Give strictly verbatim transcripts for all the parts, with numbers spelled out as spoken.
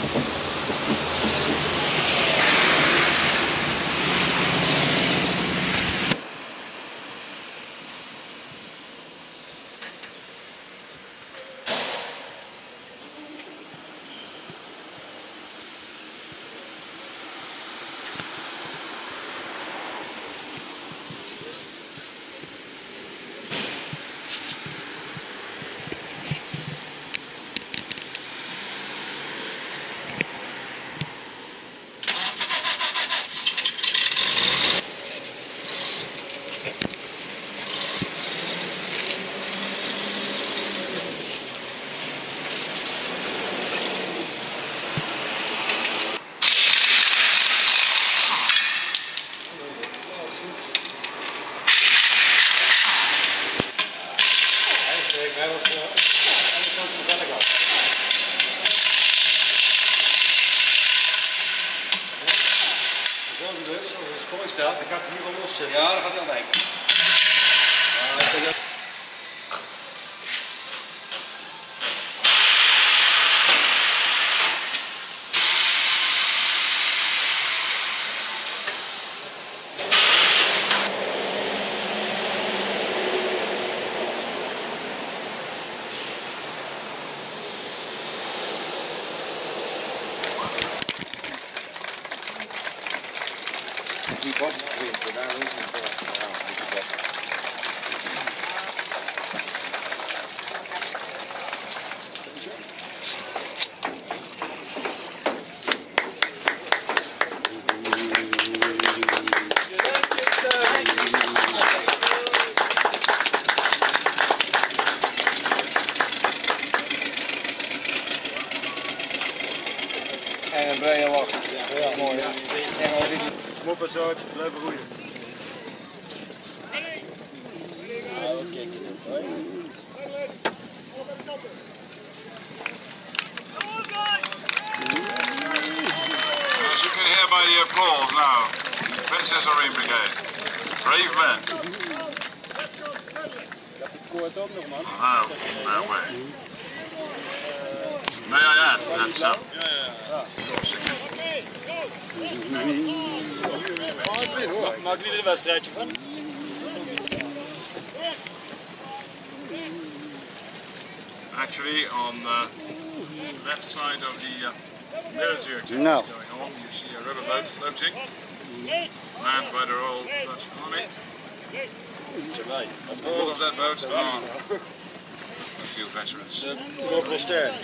Staat, dan gaat hij hier al los. Ja, dan gaat hij aan wijken. Ja, die bot weer, daar ook niet voor. Ja, die bot. En een brede lach. Ja, mooi. Kom op, Saartje, blijven roeien. As you can hear by the applause now, Princess Marine Brigade, brave men. No, no way. May I ask that some? Maak jullie er een wedstrijdje van? Actually, on the left side of the uh, military activity No. going on, you see a riverboat floating, manned by the Royal Dutch Army. On board of that boat are a few veterans. Corporal Stern.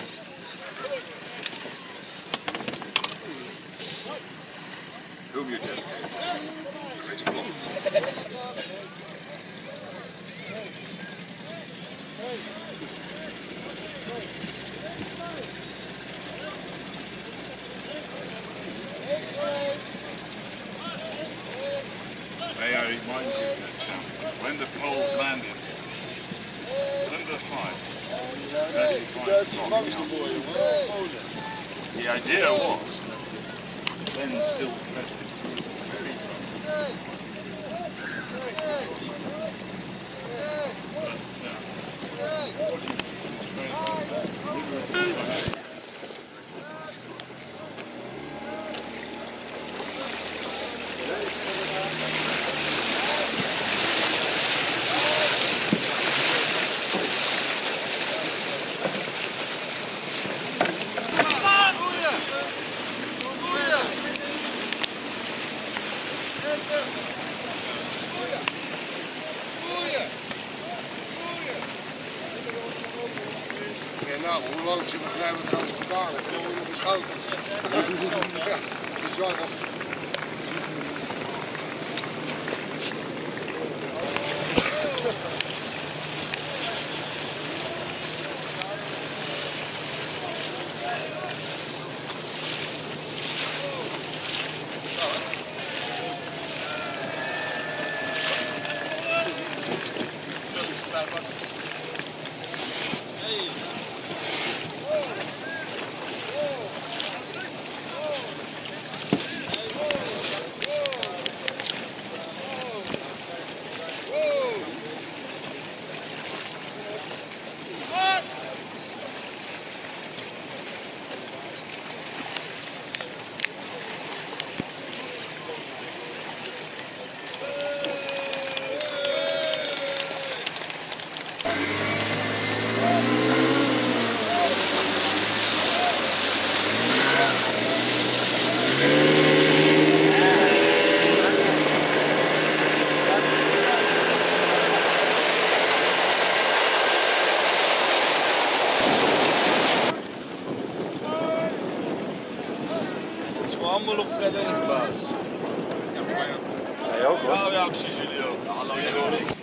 Whom you just gave us. Great applause. May I remind you that uh, when the Poles landed, under five, the idea was that then still present very but, uh, Nou, hoe lang ze begrijpen het aan elkaar? Ik wil je beschoten. Ja, dat is wel Het is gewoon allemaal op vrijwillige basis. Jij ook hoor. Nou ja, precies, jullie ook. Nou, hallo, jij hoor niks.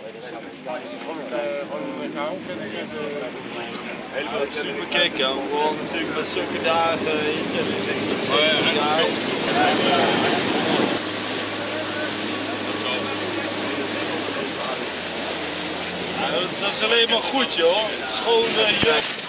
Helemaal super kicken. Gewoon natuurlijk met zulke dagen iets en dan zeg je dat zeven jaar. Ja, dat is alleen maar goed joh. Schone jurk.